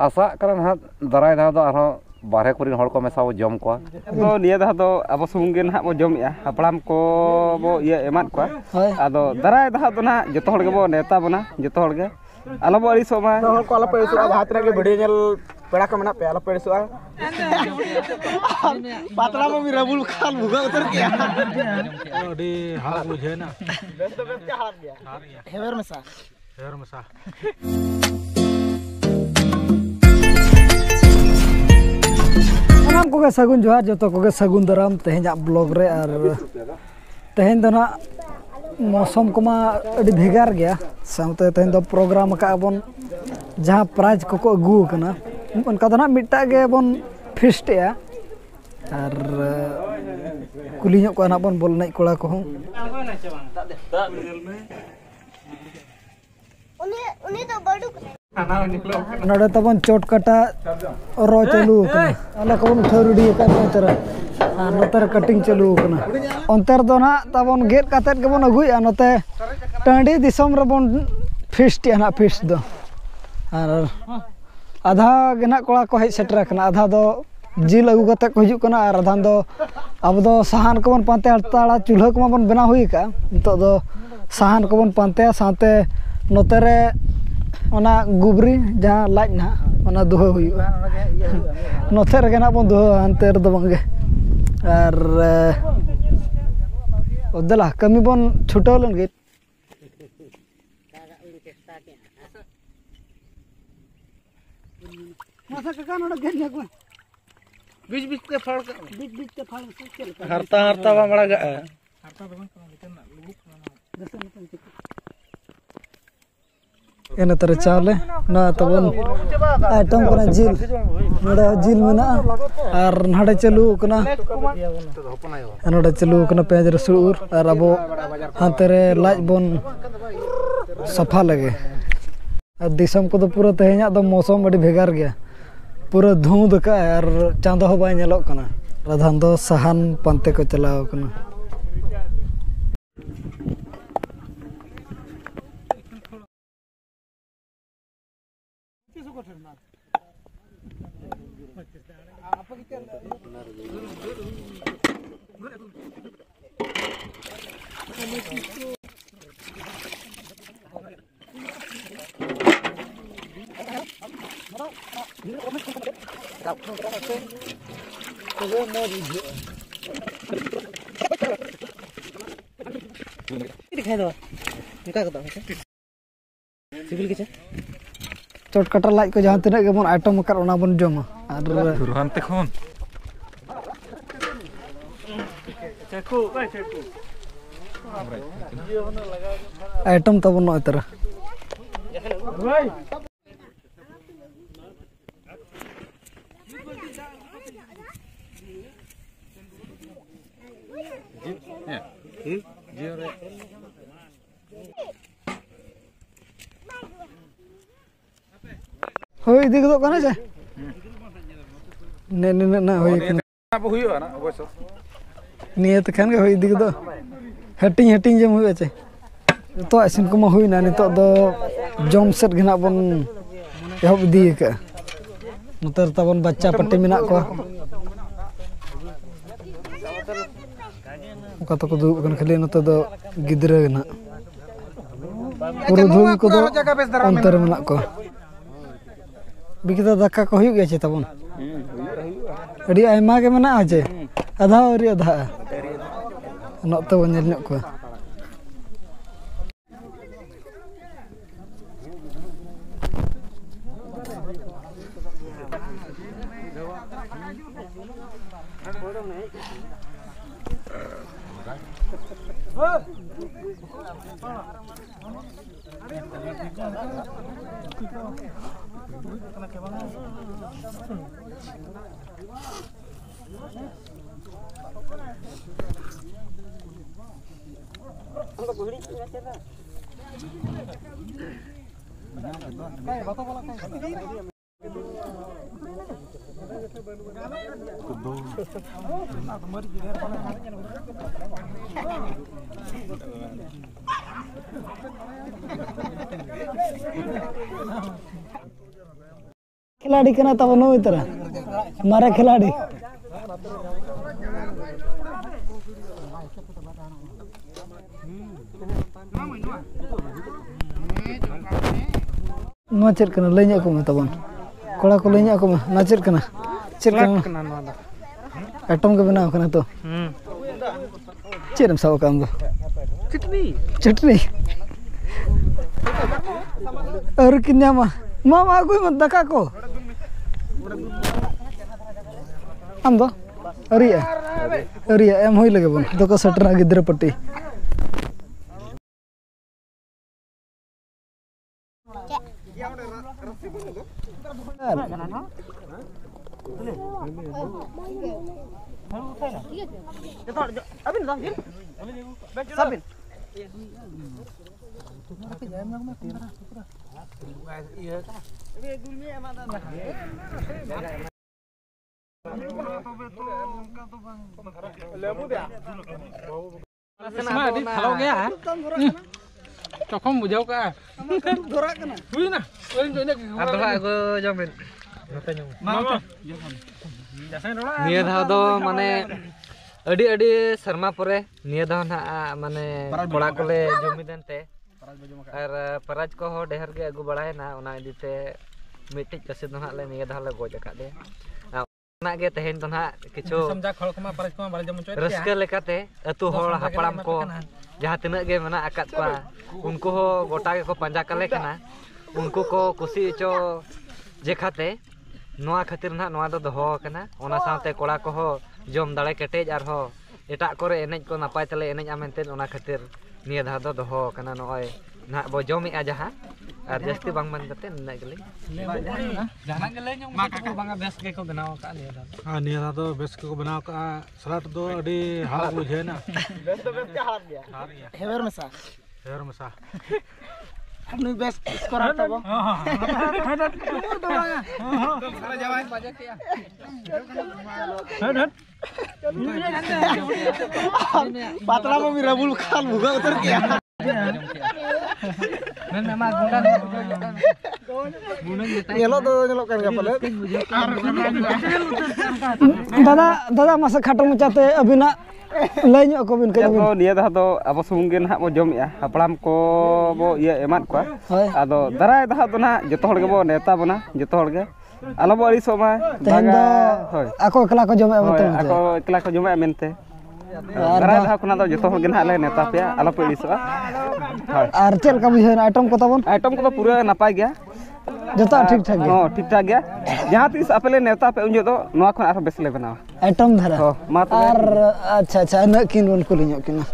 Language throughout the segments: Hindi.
आशा करन हाथ दाराय धा दो आरो बारहे कोरिन हड़ को मेसा बो जम को तो निया धा दो अब सुमुंग गे ना बो जमया हपड़ाम को बो ये एमान को आदो दाराय धा दो ना जतो हड़ गे बो नेता बना जतो हड़ गे आलो बो अड़ी सोमा हड़ को आलो पे सो जहां तरा के वीडियो नेल पेड़ा को मना पे आलो पे सो पातला में रबुल खान भुगा उतर गया अड़ी हाल बुझे ना बेस तो बेस क्या हार गया हेवर मसा सानाम कोगे सगुन जोहार जतो कोगे सगुन दराम तेहेंजा ब्लॉग रे और तेहें दो ना मौसम कोमा अड़ी भेगार गया सामते तेहें दो प्रोग्राम का बन जहाँ प्राइज को अगू कना उनका दो ना मिट्टा गे बन फिस्टिया और कुली को ना बन बोल नहीं कोड़ा को हूँ नोड़े तबन चोट कटा रो चालू अला कबन थरुडी का नतर नतर कटिंग चालू कना अंतर दो ना तबन गेट कातेत गबन अगुया नते टांडी दिसम रे बन फिस्ट या ना फिस्ट दो और आधा गेना कोड़ा को हेज सेटर कना आधा दो जिल अगु कते को हिजु कना और आधा दो अब दो सहान को बन पांते हड़ताड़ा चूल्हा को बन बना हुई का तो दो सहान को बन पांते साथे नतरे ओना गुबरी जहाँ लाज ना ओना दोह हुआ नोते रे ना बन दोह अंते रे दो बंगे और ओदला कमी बन छुटाव लन गे मासा काका नोडा गेन जागो बीच बीच ते फाड़ हरता हरता बा मड़ा गा हरता दो बन ना लुबुक एने तरह चावले ना तबन आइटम कना जिल नोडा जिल मेना और नाडे चालू कना नोडा चालू कना पेज रसूर और अब हाथे रे लाज बन सफा लगे और दिसम को तो पूरा तेहेंया दो मौसम अड़ी भेगार गया पूरा धुंध का और चांदो हो बाय नेलोक कना राधान दो सहान पांते को चलाव कना दिखाई दो निका कदम सिविल के चोट कटा लाज को जहाँ तीन बन आइटम कर ओना बन जमा और हानते खन आइटम तबन नय तरह होई दिख दो कना जे ने ना होई अब हुइयो ना अवश्य नियत खान के होई दिख दो हटिंग हटिंग जम हुई छे तो इसिन को हुई ना नितो दो जम सेट गना बन एहब दी के नतर तबन बच्चा पट्टी मेना को कत को दुब कन खाली नतो दो गिदरा गना पूरा धूम को दो अंतर मेना को बिकिता दक्का को हुई गया छे तबन अड़ी आयमा के मेना आछे आधा और आधा नतो बन नेल को खिलाड़ी कना तब नो इतरा मारे खिलाड़ी नो चेक कना लेኛ को में तबन कोड़ा को लेኛ को में ना चेक कना एटम के बनाव कना तो चेरम साव काम दो चटनी और किन्या मामा आगुई मत दका को हम दो अरिया एम होई लगे बन तो को सटरा गिद्र पट्टी Kalau gaya, cokom bujau ka. Wih na, Ada aku jamin. निया धाव दो माने अड़ी अड़ी शर्मा परे निया धाव ना माने कोड़ा कोले जुमिदन ते और पराज को हो ढेर के अगु बढ़ाए ना उना इदीते मिट्टी कसे दो ना ले निया धाव ले गोज अकादे ना गे तहेन दो ना किछु समझा खड़ को मा पराज को मा बारे जम चोय रस्के लेकाते अतु होड़ हापड़ाम को जहां तिनक गे मना अकात को उनको हो गोटा के को पंजा कले कना उनको को कुसी चो जेखाते नोआ खातिर ना नोआ दो दोहो कना ओना साथे कोड़ा को हो जम दाड़े केटेज आर हो एटा करे एनेज को नापाय तले एनेज आमेनते ओना खातिर निया धा दो दोहो कना नोय ना बो जमी आ जहां आर जस्ती बांग मन कते ना गेले जाना गेले ᱧᱚᱜ मा काका बांगा बेस के को बनाव का निया दा हां निया दा दो बेस के को बनाव का सलाट दो अडी हाल बुझे ना बेस दो बेस के हाल गया हेवर मसा अपनी बेस स्कोर आता बो हां सारा जवान बाजे के हट पातला में भी रबुल खान भूगा उतर गया मैं मा गुंडा nyelok kan enggak pale दादा मासे खाटो मचाते अबिना लैñ को बिन के निया दा दो अब सुमुंगे ना बो जमिया हपड़ाम को बो ये एमात को आदो दराय दा दो ना जतो हड़ के बो नेता बना जतो हड़ के आलो बो अरिसो मा बागा होय ako एकला को जमे मत ako एकला को जमे मेनते दराय दा कोना दो जतो हड़ के ना ले नेता पे आलो पे अरिसो आर चेल का बुझे आइटम को तबन आइटम को पूरा नापाय गया जतो ठीक ठाक गया हां ठीक ठाक गया जहां तीस अपले नेता पे उन जो नोआ खन आरो बेस ले बनावा आइटम धरा मा आर अच्छा अच्छा न किन बोल को लियो किना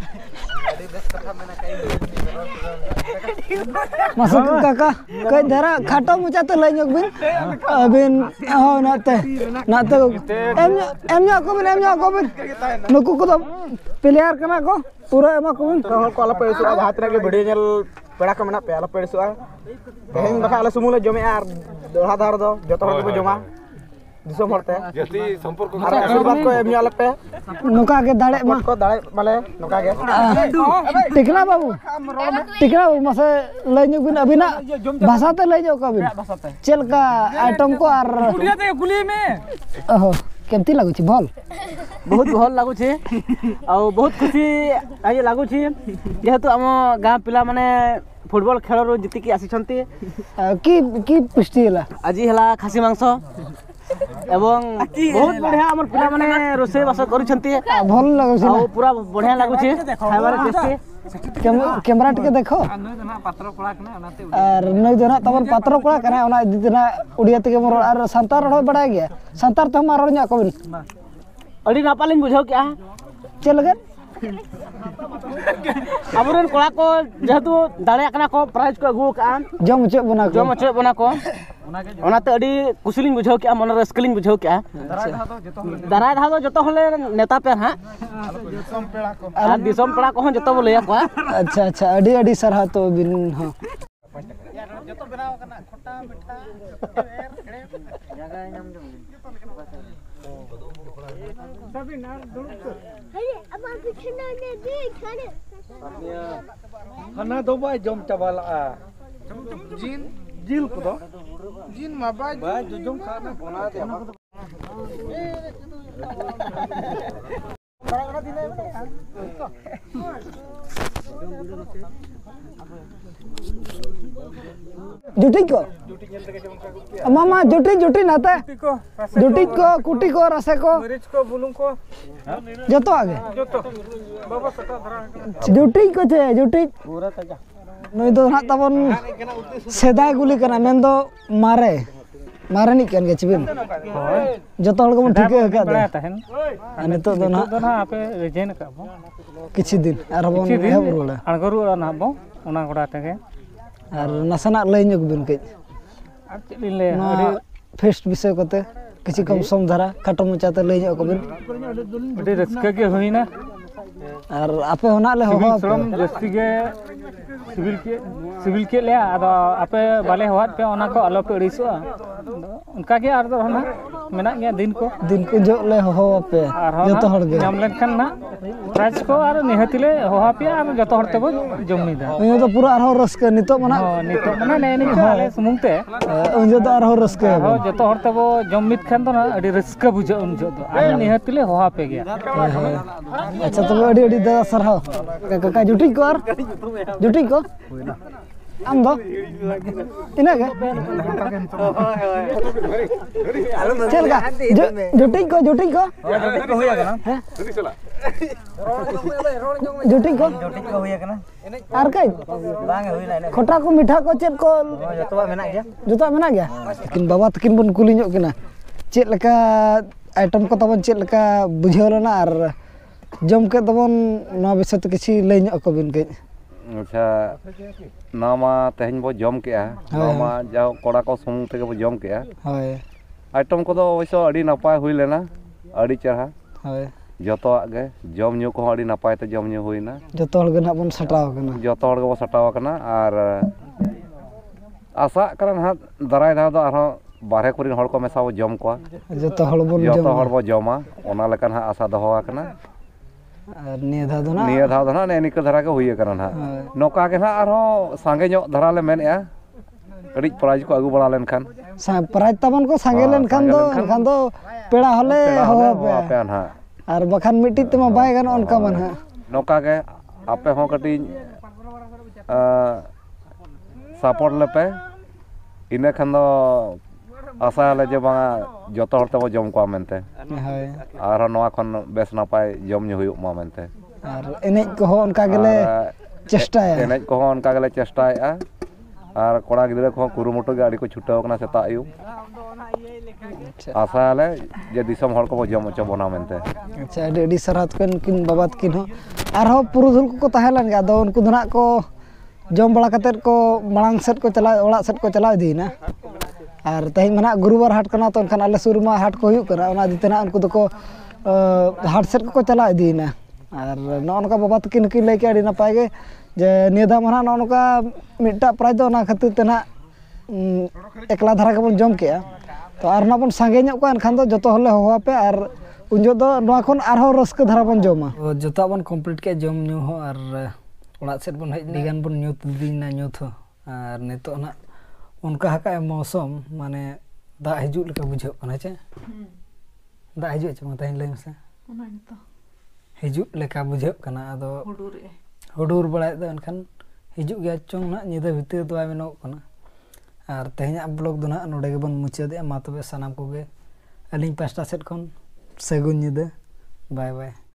masuk kakak ke darah kata mucha tu lain yok bin oh nak tu emnya aku bin nuku ko player kana ko pura em aku bin hol ko ala pe su jahat rage video nyel peda ko mena pe ala pe su tehin baka ala sumule jome ar doha dar do joto hol ko joma दिसम हरते जति संपर्क को आशीर्वाद को एमनी आले पे नुका के दाड़े मा को दाड़े माले नुका के टिकना बाबू मसे लैñu बिन अबिना भाषा ते लैજો का बिन चेल का आइटम को आर कुटिया ते गुली में ओहो केमती लागु छी भल बहुत भल लागु छी आ बहुत खुशी आइ लागु छी जेहेतु हम गां पिला माने फुटबॉल खेल रो जिति की आसी छंती की पुष्टि हला আজি हला खासी मांस एवं बहुत बढ़िया हमर पिला माने रोसे बास करू छंती भल लागु छी आ पूरा बढ़िया लागु छी खाइबार टेस्टी कैमरा टिके देखो पात्र कोड़ा कना ओनाते और नई जना तबन पात्र कोड़ा कना ओना दिना उड़िया तके मोर और संतार रहो बड़ा गया संतार तो मार nya को बिन अड़ी नापालिन बुझाओ क्या चल गए अबरन कोड़ा को जेहेतु दाड़े कना को प्राइज को अगु का जम चे बना को ओनाते अड़ी कुशलिन बुझाओ क्या मन रस्कलिन बुझाओ क्या दराय धा दो जतो होले नेता पे हां दिसम पेड़ा को जतो बोले को अच्छा अच्छा अड़ी अड़ी सरहा तो बिन हां जतो बनाव कना खट्टा मिठा जगह नाम जो सभी ना दुड़ हे अब कितना ने देख खाना खाना दो भाई जम चावल आ ᱡᱤᱞ ᱠᱚᱫᱚ ᱡᱤᱞ ᱢᱟ ᱵᱟᱭ ᱡᱚᱡᱚᱢ ᱠᱷᱟᱱ ᱚᱱᱟ ᱛᱮ जुटी को मामा जुटी जुटी नाते जुटी को कुटी को रसे को मरीच को बुलुंग को जतो आगे जोतो बाबा सटा धरा जुटी को छे जुटी पूरा ताजा नई दो ना तबन सेदाय गुली कना मेन दो मारे मारे नि कन गे चिबिन जतो हल को ठीक है का तहन नितो दो ना आपे रेजेन का बो किछि दिन आर बोन हे बुरुला अणगरु ना बो ओना गोडा तगे आर नसना लय ᱧᱚᱜ बिन के आर चेलिन ले फेस्ट विषय कोते किछि कम सम धारा खाटो मचाते लय ᱧᱚᱜ को बिन अडी रस्का के होइना आर आपे होना ले हो श्रम जस्ती के सिविल के ले आदो आपे बाले होत पे ओना को आलो पे अड़ीसो उनका के आर दो ना मेना गया दिन को जो ले हो पे जतो हर गे नाम लेखन ना प्राइस को आर निहतिले हो पे आर जतो हर ते जमीदा उन तो पूरा आरो रस्क नितो मना ने नि आले सुमुंगते उन जो तो आरो रस्क हो जतो हर ते जमीद खान तो ना अडी रस्क बुझे उन जो तो आर निहतिले हो पे गया अच्छा तो अडी अडी दा सरहाव काका जुटी को आर जुटी को आम दो इना के चल का जुटी को होया कना जुटी को होया कना आर कई बांग होइना खोटा को मीठा को चेत को जतवा मेना गया लेकिन बाबा तकिन बन कुली ᱧᱚᱜ किना चेत लका आइटम को तबन चेत लका बुझेलना आर जम के तबन ना विषय तो किछि लय ᱧᱚᱜ को बिन के अच्छा नामा तेहन बो जम के नामा जाओ कोड़ा को सुमुंग ते बो जम के होय आइटम को अवश्य अड़ी नपाय हुई लेना अड़ी चढ़ा होय जतो गे जम न्यू को अड़ी नपाय ते जम न्यू हुईना जतो हल गे ना बन सटाव कना जतो हल गो सटाव कना आर आशा करन हा दराय धा दो आरो बारहे कुरिन हड़ को मेसा बो जम को जतो हल बन जमा ओना लेकन हा आशा दोहा कना निया धा दो ना ने निक धरा के हुई करन हा नोका के ना आरो सांगे ᱧᱚᱜ धरा ले मेन कड़ी प्राइज को आगू बढ़ा लेन खान प्राइज तबन को सांगे लेन खान दो पेड़ा हले हो पे ना आर बखान मिट्टी तमा बाय गान उनका मन हा नोका के आपे हो कटी सपोर्ट ले पे इने खान दो आशा ले जे बा जतो हर तबो जम को मेनते हाय आर नोआ खन बेस नापाय जम ᱧᱩ हुयुक मा मेनते आर एनेज को हो उनका गेले चेष्टाया एनेज को हो उनका गेले चेष्टाया आर कोड़ा गिदरे को कुरुमुटो गे आड़ी को छुटाव कना सेता आयु आशा ले जे दिसम हर को जम च बना मेनते अच्छा अडी सरात किन बाबात किन हो आर हो पुरुधुल को ताहेलन गे दो उनको धना को जम बड़ा कते को मांग सेट को चला ओड़ा सेट को चला दीना आर तहिन मना गुरुवार हाट कना तो एनखान आले सुरमा हाट को हुयुक कना ओना दितना उनको दको हाट सेट को चला दीना आर नोनका बाबा तकिन किन लay के अडी नपाय गे जे निदा मना नोनका मिटा प्राइज दो ना खातिर तना एकला धारा के बन जम के तो आर ना बन सांगे ᱧᱚᱜ को एनखान दो जतो हले होवा पे आर उन जो दो नोआ खन आर हो रस्क धारा बन जमा जतो बन कंप्लीट के जम न्यू हो आर ओड़ा सेट बन हेज निगान बन न्यूत दिना न्यूत हो आर नितो ना उनका हका मौसम माने दा हिजुक लेका बुझाव कना चे दा हिजुक चे मताइन लय मसे ओना नितो हिजुक लेका बुझाव कना आदो हुडुर बड़ाय दो एनखान हिजुक गया चोंग ना निदा भितर दो आमेनो कना आर तेहना ब्लॉग दो ना नोडे के बन मुचादे मा तबे सनाम को गे अलिंग पास्टा सेट खन सेगुन निदा बाय बाय।